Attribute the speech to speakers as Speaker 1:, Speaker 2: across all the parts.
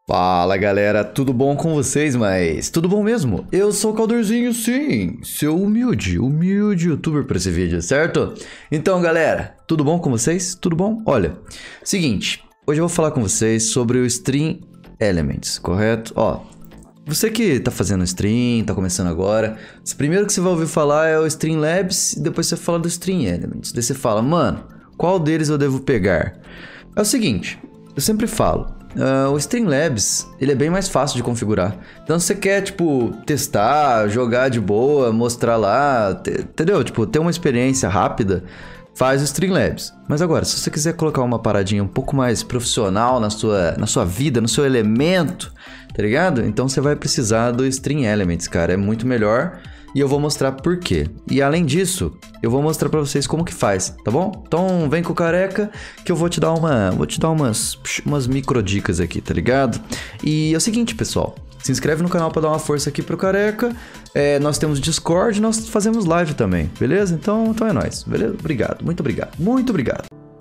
Speaker 1: Fala galera, tudo bom com vocês? Mas tudo bom mesmo? Eu sou o Caldorzinho, sim, seu humilde youtuber para esse vídeo, certo? Então galera, tudo bom com vocês? Tudo bom? Olha, seguinte, hoje eu vou falar com vocês sobre o Stream Elements, correto? Ó, você que tá fazendo stream, tá começando agora, o primeiro que você vai ouvir falar é o Streamlabs e depois você fala do Stream Elements. Daí você fala, mano, qual deles eu devo pegar? É o seguinte, eu sempre falo, o Streamlabs, ele é bem mais fácil de configurar. Então, se você quer, tipo, testar, jogar de boa, mostrar lá, entendeu? Tipo, ter uma experiência rápida, faz o Streamlabs. Mas agora, se você quiser colocar uma paradinha um pouco mais profissional na sua vida, no seu elemento, tá ligado? Então, você vai precisar do Stream Elements, cara. É muito melhor. E eu vou mostrar por quê. E além disso, eu vou mostrar pra vocês como que faz, tá bom? Então vem com o careca que eu vou te dar umas micro dicas aqui, tá ligado? E é o seguinte, pessoal. Se inscreve no canal pra dar uma força aqui pro careca. Nós temos Discord, nós fazemos live também, beleza? Então é nóis, beleza? Obrigado, muito obrigado, muito obrigado.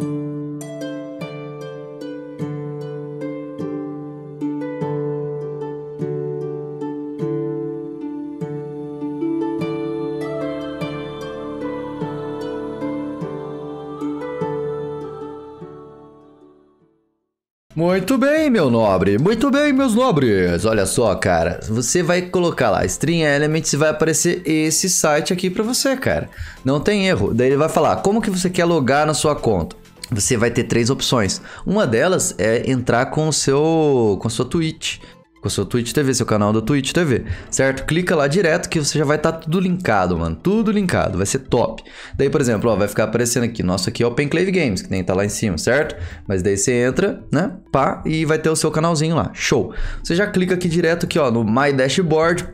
Speaker 1: Muito bem, meu nobre. Muito bem, meus nobres. Olha só, cara. Você vai colocar lá Stream Elements e vai aparecer esse site aqui pra você, cara. Não tem erro. Daí ele vai falar como que você quer logar na sua conta. Você vai ter 3 opções. Uma delas é entrar com a sua Twitch. Com a sua Twitch TV, seu canal da Twitch TV, certo? Clica lá direto que você já vai estar tudo linkado, mano. Tudo linkado, vai ser top. Daí, por exemplo, ó, vai ficar aparecendo aqui. Nosso aqui é o Penclave Games, que nem tá lá em cima, certo? Mas daí você entra, né? Pá, e vai ter o seu canalzinho lá. Show. Você já clica aqui direto aqui, ó, no My Dashboard,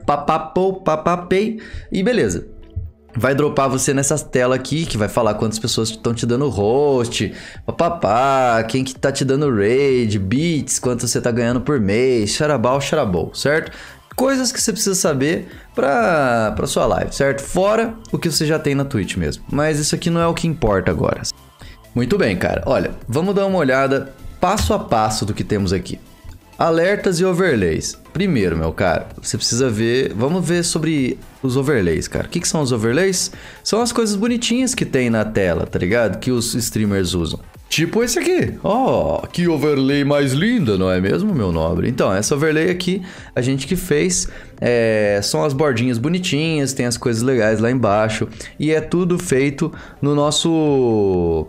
Speaker 1: papapay, e beleza. Vai dropar você nessa tela aqui, que vai falar quantas pessoas estão te dando host, papapá, quem que tá te dando raid, bits, quanto você tá ganhando por mês, xarabau, certo? Coisas que você precisa saber pra sua live, certo? Fora o que você já tem na Twitch mesmo. Mas isso aqui não é o que importa agora. Muito bem, cara. Olha, vamos dar uma olhada passo a passo do que temos aqui. Alertas e overlays. Primeiro, meu cara, você precisa ver... Vamos ver sobre os overlays, cara. O que são os overlays? São as coisas bonitinhas que tem na tela, tá ligado? Que os streamers usam. Tipo esse aqui. Ó, que overlay mais linda, não é mesmo, meu nobre? Então, essa overlay aqui, a gente que fez... são as bordinhas bonitinhas, tem as coisas legais lá embaixo. E é tudo feito no nosso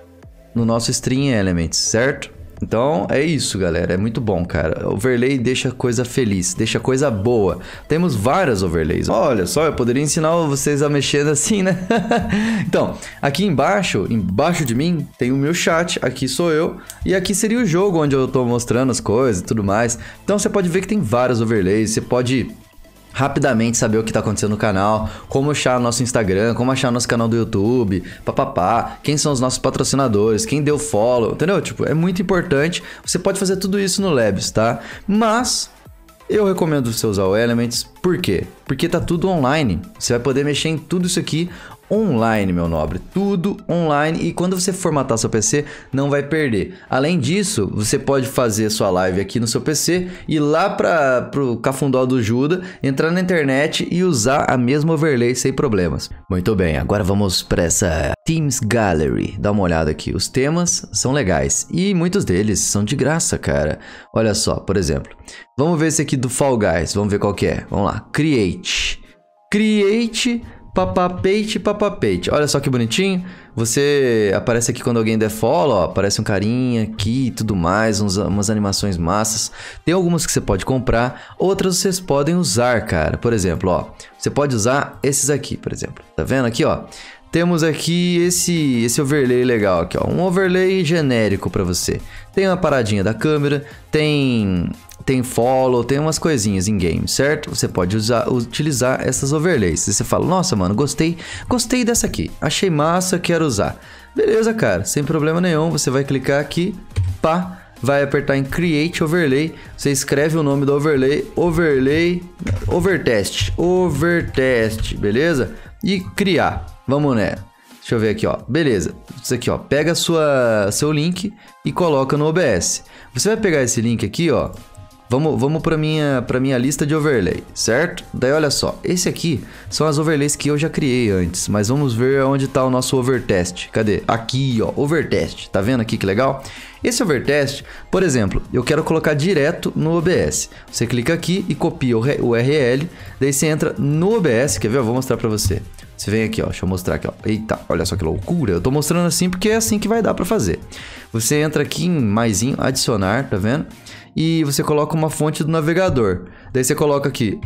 Speaker 1: Stream Elements, certo? Então é isso, galera, é muito bom, cara. Overlay deixa coisa feliz, deixa coisa boa. Temos várias overlays. Olha só, eu poderia ensinar vocês a mexer assim, né? Então, aqui embaixo de mim, tem o meu chat, aqui sou eu. E aqui seria o jogo onde eu tô mostrando as coisas e tudo mais. Então você pode ver que tem vários overlays, você pode... rapidamente saber o que tá acontecendo no canal, como achar nosso Instagram, como achar nosso canal do YouTube, papapá, quem são os nossos patrocinadores, quem deu follow, entendeu? Tipo, é muito importante. Você pode fazer tudo isso no Labs, tá? Mas eu recomendo você usar o Elements. Por quê? Porque tá tudo online. Você vai poder mexer em tudo isso aqui online, meu nobre, tudo online, e quando você formatar seu PC, não vai perder. Além disso, você pode fazer sua live aqui no seu PC, ir lá pro Cafundó do Juda, entrar na internet e usar a mesma overlay sem problemas. Muito bem, agora vamos para essa Themes Gallery, dá uma olhada aqui. Os temas são legais e muitos deles são de graça, cara. Olha só, por exemplo, vamos ver esse aqui do Fall Guys, vamos ver qual que é. Vamos lá, Create, papapate. Olha só que bonitinho. Você aparece aqui quando alguém der follow, ó, aparece um carinha aqui e tudo mais, umas animações massas. Tem algumas que você pode comprar, outras vocês podem usar, cara. Por exemplo, ó, você pode usar esses aqui, por exemplo. Tá vendo aqui, ó? Temos aqui esse overlay legal aqui, ó, um overlay genérico para você. Tem uma paradinha da câmera, tem follow, tem umas coisinhas em game, certo? Você pode utilizar essas overlays. E você fala, nossa, mano, gostei dessa aqui, achei massa, quero usar. Beleza, cara, sem problema nenhum. Você vai clicar aqui, pá, vai apertar em Create Overlay. Você escreve o nome do overlay, Overtest, beleza? E criar. Vamos né? Deixa eu ver aqui, ó. Beleza. Isso aqui, ó. Pega seu link e coloca no OBS. Você vai pegar esse link aqui, ó. vamos pra minha lista de overlay, certo? Daí olha só, esse aqui são as overlays que eu já criei antes, mas vamos ver onde tá o nosso overtest. Cadê? Aqui, ó, overtest. Tá vendo aqui que legal? Esse overtest, por exemplo, eu quero colocar direto no OBS. Você clica aqui e copia o URL, daí você entra no OBS, quer ver? Eu vou mostrar pra você. Você vem aqui, ó, deixa eu mostrar aqui, ó. Eita, olha só que loucura. Eu tô mostrando assim porque é assim que vai dar pra fazer. Você entra aqui em maisinho, adicionar, tá vendo? E você coloca uma fonte do navegador. Daí você coloca aqui,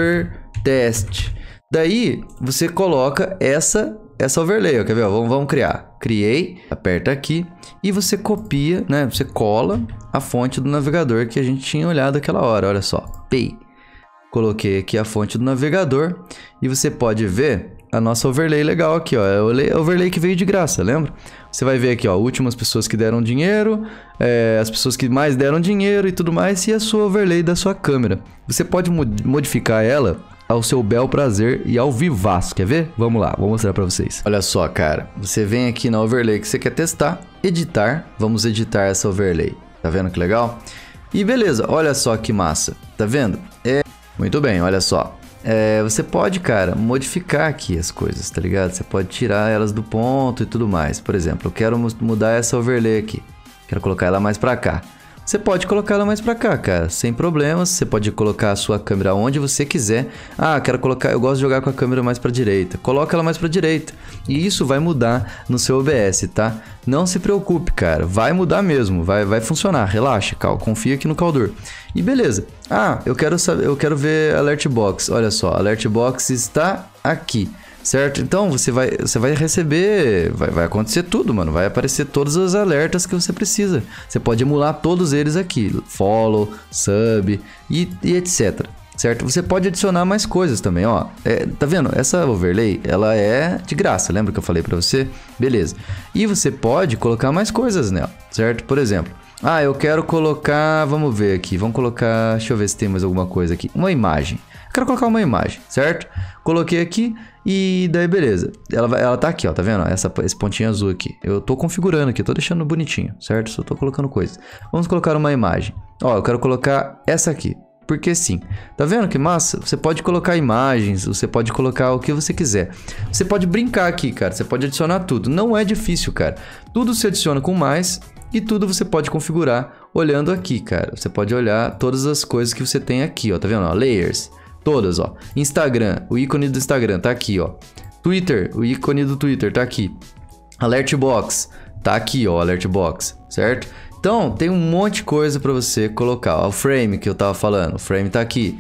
Speaker 1: overtest. Daí você coloca essa overlay, ó, quer ver? Vamos criar. Criei, aperta aqui e você copia, né? Você cola a fonte do navegador que a gente tinha olhado aquela hora, olha só. Pay. Coloquei aqui a fonte do navegador e você pode ver a nossa overlay legal aqui, ó. É o overlay que veio de graça, lembra? Você vai ver aqui, ó, últimas pessoas que deram dinheiro, as pessoas que mais deram dinheiro e tudo mais, e a sua overlay da sua câmera. Você pode modificar ela ao seu bel prazer e ao vivaço, quer ver? Vamos lá, vou mostrar pra vocês. Olha só, cara, você vem aqui na overlay que você quer testar, editar, vamos editar essa overlay. Tá vendo que legal? E beleza, olha só que massa, tá vendo? Muito bem, olha só. Você pode, cara, modificar aqui as coisas, tá ligado? Você pode tirar elas do ponto e tudo mais. Por exemplo, eu quero mudar essa overlay aqui. Quero colocar ela mais pra cá. Você pode colocar ela mais pra cá, cara, sem problemas. Você pode colocar a sua câmera onde você quiser. Ah, eu gosto de jogar com a câmera mais pra direita. Coloca ela mais pra direita. E isso vai mudar no seu OBS, tá? Não se preocupe, cara. Vai mudar mesmo. Vai funcionar. Relaxa, confia aqui no Kaldur. E beleza. Ah, eu quero ver Alert Box. Olha só, Alert Box está aqui. Certo? Então você vai receber, vai acontecer tudo, mano. Vai aparecer todos os alertas que você precisa. Você pode emular todos eles aqui. Follow, sub e etc. Certo? Você pode adicionar mais coisas também, ó. Tá vendo? Essa overlay, ela é de graça. Lembra que eu falei pra você? Beleza. E você pode colocar mais coisas nela, certo? Por exemplo, eu quero colocar, vamos ver aqui. Vamos colocar, deixa eu ver se tem mais alguma coisa aqui. Uma imagem. Eu quero colocar uma imagem, certo? Coloquei aqui e daí beleza. Ela tá aqui, ó, tá vendo? Esse pontinho azul aqui. Eu tô configurando aqui, tô deixando bonitinho, certo? Só tô colocando coisas. Vamos colocar uma imagem. Ó, eu quero colocar essa aqui. Porque sim. Tá vendo que massa? Você pode colocar imagens, você pode colocar o que você quiser. Você pode brincar aqui, cara. Você pode adicionar tudo. Não é difícil, cara. Tudo se adiciona com mais e tudo você pode configurar olhando aqui, cara. Você pode olhar todas as coisas que você tem aqui, ó. Tá vendo? Ó, layers. Todas, ó. Instagram, o ícone do Instagram tá aqui, ó. Twitter, o ícone do Twitter tá aqui. Alert Box, tá aqui, ó, Alert Box, certo? Então, tem um monte de coisa pra você colocar. Ó, o frame que eu tava falando, o frame tá aqui.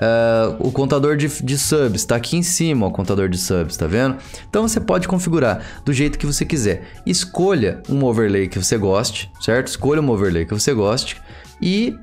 Speaker 1: O contador de subs tá aqui em cima, ó, o contador de subs, tá vendo? Então você pode configurar do jeito que você quiser. Escolha um overlay que você goste, certo? Escolha um overlay que você goste e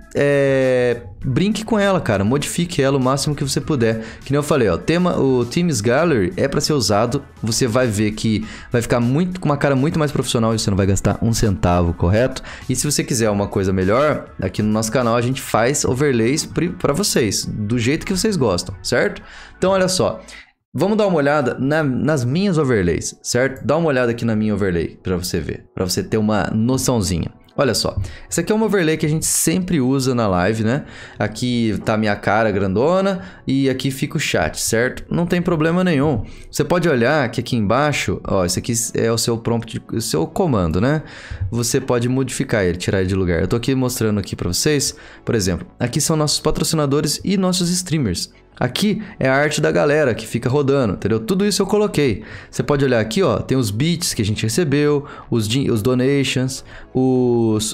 Speaker 1: brinque com ela, cara. Modifique ela o máximo que você puder. Que nem eu falei, ó, o Themes Gallery é para ser usado. Você vai ver que vai ficar com uma cara muito mais profissional e você não vai gastar um centavo, correto? E se você quiser uma coisa melhor, aqui no nosso canal a gente faz overlays para vocês, do jeito que vocês gostam, certo? Então olha só, vamos dar uma olhada nas minhas overlays, certo? Dá uma olhada aqui na minha overlay para você ver, para você ter uma noçãozinha. Olha só, essa aqui é uma overlay que a gente sempre usa na live, né? Aqui tá a minha cara grandona e aqui fica o chat, certo? Não tem problema nenhum. Você pode olhar que aqui embaixo, ó, esse aqui é o seu prompt, o seu comando, né? Você pode modificar ele, tirar ele de lugar. Eu tô aqui mostrando aqui pra vocês, por exemplo, aqui são nossos patrocinadores e nossos streamers. Aqui é a arte da galera que fica rodando, entendeu? Tudo isso eu coloquei. Você pode olhar aqui, ó, tem os bits que a gente recebeu, os donations, os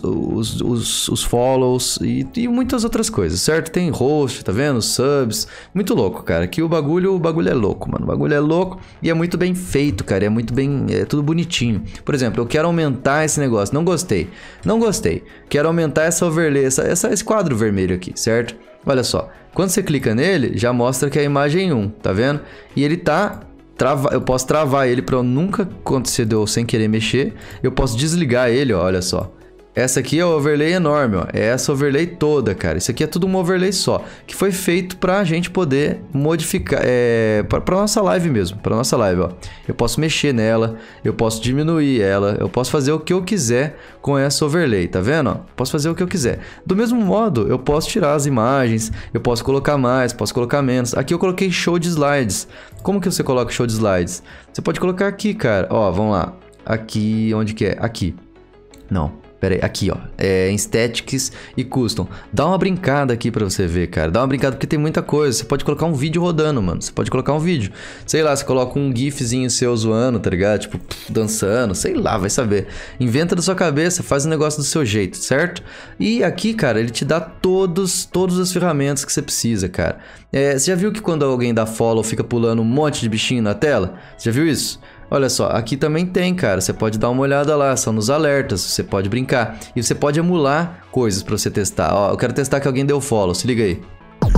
Speaker 1: follows e muitas outras coisas, certo? Tem host, tá vendo? Subs, muito louco, cara. Aqui o bagulho é louco, mano. O bagulho é louco e é muito bem feito, cara. É muito bem, é tudo bonitinho. Por exemplo, eu quero aumentar esse negócio. Não gostei. Quero aumentar essa overlay, esse quadro vermelho aqui, certo? Olha só, quando você clica nele, já mostra que é a imagem 1, tá vendo? E ele tá eu posso travar ele para nunca acontecer de eu sem querer mexer. Eu posso desligar ele, ó, olha só. Essa aqui é o overlay enorme, ó. É essa overlay toda, cara. Isso aqui é tudo um overlay só, que foi feito pra gente poder modificar, pra nossa live mesmo, pra nossa live, ó. Eu posso mexer nela, eu posso diminuir ela, eu posso fazer o que eu quiser com essa overlay, tá vendo, ó? Posso fazer o que eu quiser. Do mesmo modo, eu posso tirar as imagens, eu posso colocar mais, posso colocar menos. Aqui eu coloquei show de slides. Como que você coloca show de slides? Você pode colocar aqui, cara. Ó, vamos lá. Aqui, onde que é? Aqui. Não. Pera aí, aqui ó, em Aesthetics e Custom. Dá uma brincada aqui pra você ver, cara. Dá uma brincada porque tem muita coisa. Você pode colocar um vídeo rodando, mano. Você pode colocar um vídeo. Sei lá, você coloca um gifzinho seu zoando, tá ligado? Tipo, dançando, sei lá, vai saber. Inventa da sua cabeça, faz o negócio do seu jeito, certo? E aqui, cara, ele te dá todas as ferramentas que você precisa, cara. Você já viu que quando alguém dá follow fica pulando um monte de bichinho na tela? Você já viu isso? Olha só, aqui também tem, cara, você pode dar uma olhada lá, são nos alertas, você pode brincar. E você pode emular coisas pra você testar. Ó, eu quero testar que alguém deu follow, se liga aí.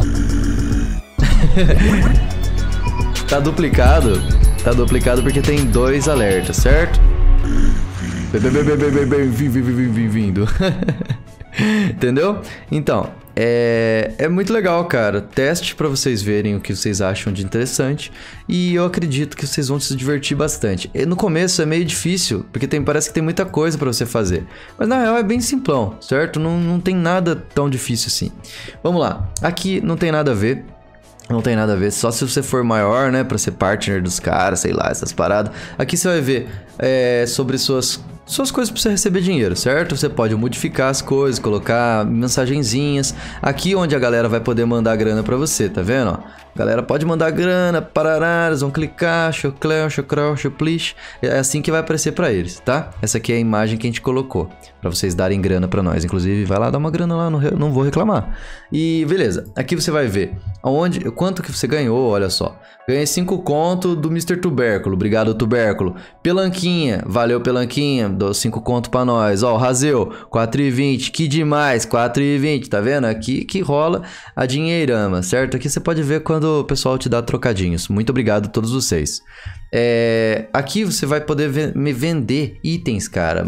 Speaker 1: Tá duplicado porque tem 2 alertas, certo? Bem-vindo. Entendeu? Então, é muito legal, cara. Teste pra vocês verem o que vocês acham de interessante. E eu acredito que vocês vão se divertir bastante. No começo é meio difícil, porque parece que tem muita coisa pra você fazer. Mas na real é bem simplão, certo? Não tem nada tão difícil assim. Vamos lá. Aqui não tem nada a ver. Não tem nada a ver, só se você for maior, né? Pra ser partner dos caras, sei lá, essas paradas. Aqui você vai ver sobre suas coisas pra você receber dinheiro, certo? Você pode modificar as coisas, colocar mensagenzinhas. Aqui onde a galera vai poder mandar grana pra você, tá vendo? Ó? A galera pode mandar grana, parará, eles vão clicar, chocrão, choplish. É assim que vai aparecer pra eles, tá? Essa aqui é a imagem que a gente colocou, pra vocês darem grana pra nós. Inclusive, vai lá dar uma grana lá, não vou reclamar. E beleza, aqui você vai ver quanto que você ganhou, olha só. Ganhei 5 conto do Mr. Tubérculo, obrigado Tubérculo. Pelanquinha, valeu Pelanquinha, dou 5 conto pra nós. Ó, o Razeu, 4,20, que demais, 4,20, tá vendo? Aqui que rola a dinheirama, certo? Aqui você pode ver quando o pessoal te dá trocadinhos. Muito obrigado a todos vocês. Aqui você vai poder vender itens, cara.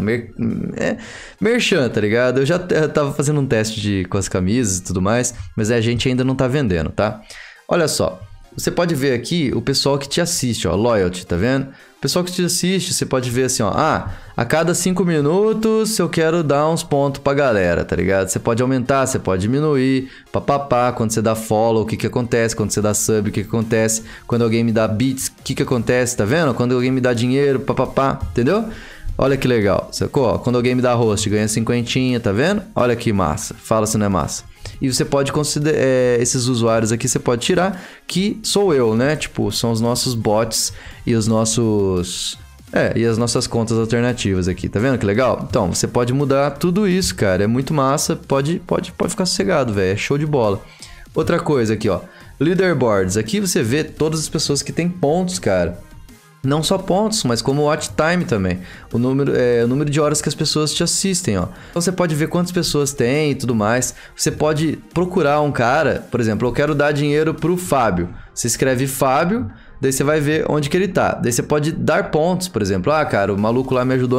Speaker 1: Merchan, tá ligado? Eu já tava fazendo um teste com as camisas e tudo mais, mas a gente ainda não tá vendendo, tá? Olha só. Você pode ver aqui o pessoal que te assiste, ó, loyalty, tá vendo? O pessoal que te assiste, você pode ver assim, ó, a cada 5 minutos eu quero dar uns pontos pra galera, tá ligado? Você pode aumentar, você pode diminuir, papapá, quando você dá follow, o que acontece? Quando você dá sub, o que acontece? Quando alguém me dá bits, o que acontece, tá vendo? Quando alguém me dá dinheiro, papapá, entendeu? Olha que legal, sacou? Quando alguém me dá host, ganha 50, tá vendo? Olha que massa, fala se não é massa. E você pode considerar, esses usuários aqui você pode tirar, que sou eu, né? Tipo, são os nossos bots e os nossos... e as nossas contas alternativas aqui, tá vendo que legal? Então, você pode mudar tudo isso, cara, é muito massa, pode ficar sossegado, velho, é show de bola. Outra coisa aqui, ó, leaderboards, aqui você vê todas as pessoas que têm pontos, cara. Não só pontos, mas como watch time também. O número de horas que as pessoas te assistem, ó. Então você pode ver quantas pessoas tem e tudo mais. Você pode procurar um cara, por exemplo, eu quero dar dinheiro pro Fábio. Você escreve Fábio, daí você vai ver onde que ele tá. Daí você pode dar pontos, por exemplo. Cara, o maluco lá me ajudou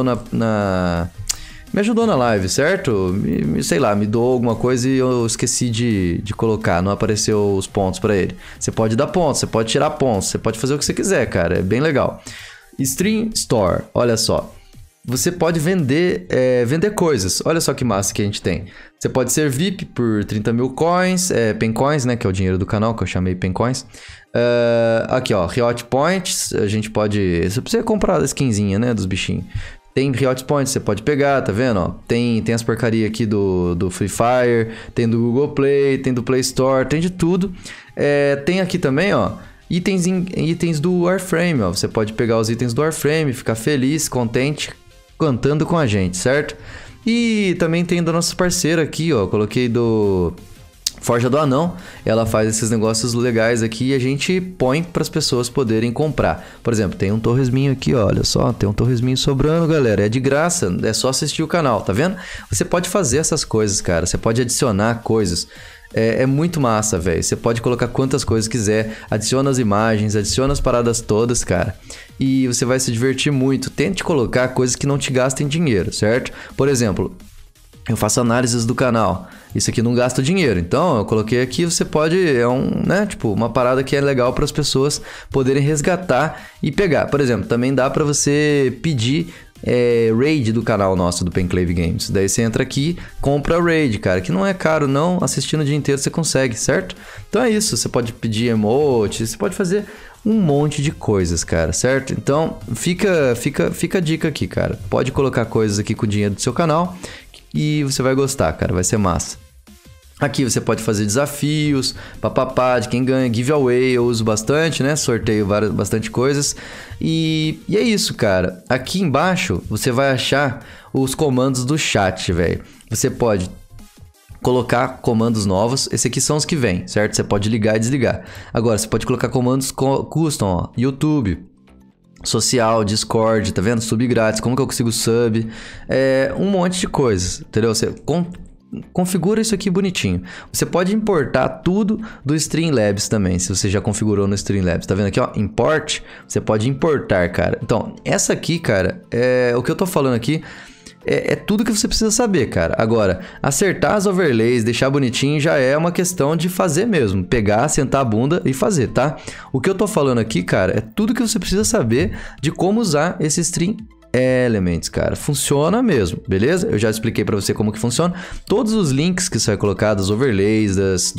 Speaker 1: me ajudou na live, certo? Sei lá, me doou alguma coisa e eu esqueci de colocar, não apareceu os pontos pra ele. Você pode dar pontos, você pode tirar pontos, você pode fazer o que você quiser, cara, é bem legal. Stream Store, olha só. Você pode vender coisas, olha só que massa que a gente tem. Você pode ser VIP por 30 mil coins, Pencoins, né, que é o dinheiro do canal, que eu chamei Pencoins. Aqui, ó, Riot Points, a gente pode... Você precisa comprar a skinzinha, né, dos bichinhos. Tem Riot Points, você pode pegar, tá vendo? Ó, tem as porcaria aqui do Free Fire, tem do Google Play, tem do Play Store, tem de tudo. Tem aqui também, ó, itens do Warframe, ó. Você pode pegar os itens do Warframe, ficar feliz, contente, cantando com a gente, certo? E também tem da nossa parceira aqui, ó, coloquei do... Forja do Anão, ela faz esses negócios legais aqui e a gente põe para as pessoas poderem comprar. Por exemplo, tem um torresminho aqui, ó, olha só, tem um torresminho sobrando, galera, é de graça, é só assistir o canal, tá vendo? Você pode fazer essas coisas, cara, você pode adicionar coisas. É muito massa, velho. Você pode colocar quantas coisas quiser, adiciona as imagens, adiciona as paradas todas, cara. E você vai se divertir muito. Tente colocar coisas que não te gastem dinheiro, certo? Por exemplo... Eu faço análises do canal. Isso aqui não gasta dinheiro. Então, eu coloquei aqui, você pode... né? Tipo, uma parada que é legal para as pessoas poderem resgatar e pegar. Por exemplo, também dá para você pedir raid do canal nosso, do Penclave Games. Daí você entra aqui, compra raid, cara. Que não é caro, não. Assistindo o dia inteiro você consegue, certo? Então é isso. Você pode pedir emote, você pode fazer um monte de coisas, cara, certo? Então, fica a dica aqui, cara. Pode colocar coisas aqui com o dinheiro do seu canal e você vai gostar, cara, vai ser massa. Aqui você pode fazer desafios, papapá, de quem ganha, giveaway, eu uso bastante, né? Sorteio bastante coisas. E é isso, cara. Aqui embaixo você vai achar os comandos do chat, velho. Você pode colocar comandos novos. Esses aqui são os que vêm, certo? Você pode ligar e desligar. Agora, você pode colocar comandos custom, ó. YouTube, social, Discord, tá vendo? Sub grátis, como que eu consigo sub? Um monte de coisas, entendeu? Você configura isso aqui bonitinho. Você pode importar tudo do Streamlabs também, se você já configurou no Streamlabs. Tá vendo aqui, ó? Import. Você pode importar, cara. Então, essa aqui, cara, o que eu tô falando aqui é tudo que você precisa saber, cara. Agora, acertar as overlays, deixar bonitinho, já é uma questão de fazer mesmo. Pegar, sentar a bunda e fazer, tá? O que eu tô falando aqui, cara, é tudo que você precisa saber de como usar esse Stream Elements, cara. Funciona mesmo, beleza? Eu já expliquei pra você como que funciona. Todos os links que você vai colocar, dos overlays,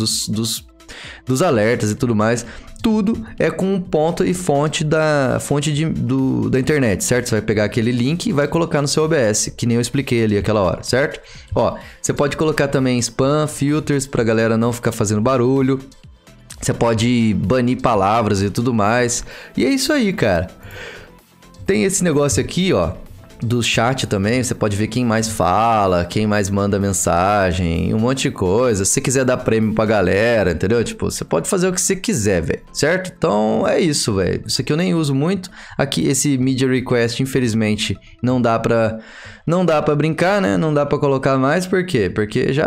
Speaker 1: dos alertas e tudo mais, tudo é com ponto e fonte da internet, certo? Você vai pegar aquele link e vai colocar no seu OBS, que nem eu expliquei ali aquela hora, certo? Ó, você pode colocar também spam, filters, pra galera não ficar fazendo barulho. Você pode banir palavras e tudo mais. E é isso aí, cara. Tem esse negócio aqui, ó, do chat também. Você pode ver quem mais fala, quem mais manda mensagem, um monte de coisa. Se você quiser dar prêmio pra galera, entendeu? Tipo, você pode fazer o que você quiser, velho, certo? Então, é isso, velho. Isso aqui eu nem uso muito. Aqui, esse Media Request, infelizmente, não dá pra brincar, né? Não dá pra colocar mais. Por quê? Porque já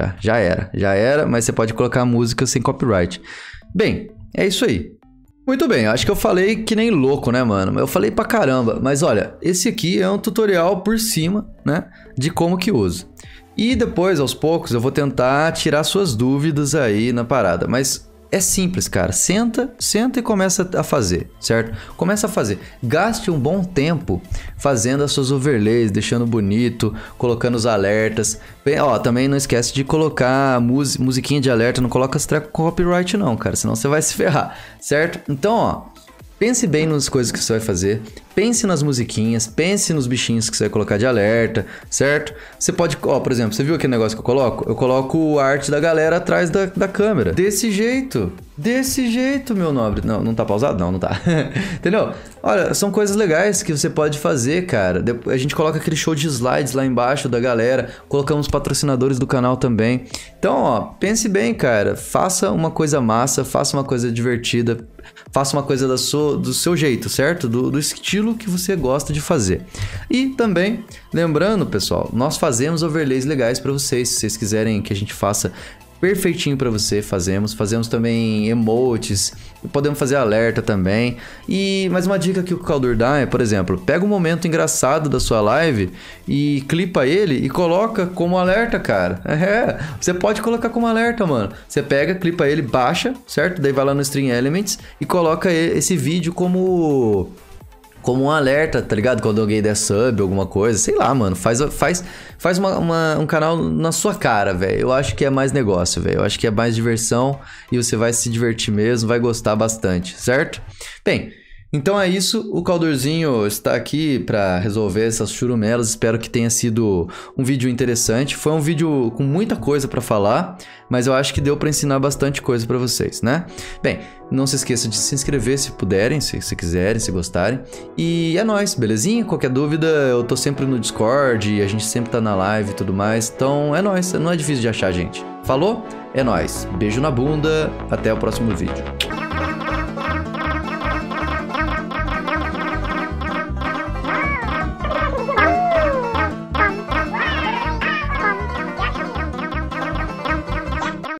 Speaker 1: era. Mas você pode colocar música sem copyright. Bem, é isso aí. Muito bem, acho que eu falei que nem louco, né, mano? Eu falei pra caramba, mas olha, esse aqui é um tutorial por cima, né, de como que usa. E depois, aos poucos, eu vou tentar tirar suas dúvidas aí na parada, mas é simples, cara. Senta e começa a fazer, certo? Começa a fazer. Gaste um bom tempo fazendo as suas overlays, deixando bonito, colocando os alertas. Bem, ó, também não esquece de colocar musiquinha de alerta, não coloca as tracks com copyright não, cara, senão você vai se ferrar, certo? Então, ó, pense bem nas coisas que você vai fazer, pense nas musiquinhas, pense nos bichinhos que você vai colocar de alerta, certo? Você pode, ó, por exemplo, você viu aquele negócio que eu coloco? Eu coloco a arte da galera atrás da câmera. Desse jeito, meu nobre. Não tá pausado? Não tá. Entendeu? Olha, são coisas legais que você pode fazer, cara. A gente coloca aquele show de slides lá embaixo da galera, colocamos patrocinadores do canal também. Então, ó, pense bem, cara. Faça uma coisa massa, faça uma coisa divertida, faça uma coisa do seu jeito, certo? Do estilo que você gosta de fazer. E também, lembrando, pessoal, nós fazemos overlays legais para vocês. Se vocês quiserem que a gente faça perfeitinho para você, fazemos também emotes, podemos fazer alerta também. E mais uma dica que o Kaldur dá é, por exemplo, pega um momento engraçado da sua live e clipa ele e coloca como alerta, cara. Você pode colocar como alerta, mano. Você pega, clipa ele, baixa, certo? Daí vai lá no Stream Elements e coloca esse vídeo como um alerta, tá ligado? Quando alguém der sub, alguma coisa, sei lá, mano. Faz um canal na sua cara, velho. Eu acho que é mais negócio, velho. Eu acho que é mais diversão e você vai se divertir mesmo, vai gostar bastante, certo? Bem, então é isso. O Kaldurzinho está aqui para resolver essas churumelas. Espero que tenha sido um vídeo interessante. Foi um vídeo com muita coisa para falar, mas eu acho que deu para ensinar bastante coisa para vocês, né? Bem, não se esqueça de se inscrever se puderem, se quiserem, se gostarem. E é nóis, belezinha? Qualquer dúvida, eu tô sempre no Discord, a gente sempre tá na live e tudo mais. Então é nóis, não é difícil de achar, gente. Falou? É nóis. Beijo na bunda, até o próximo vídeo.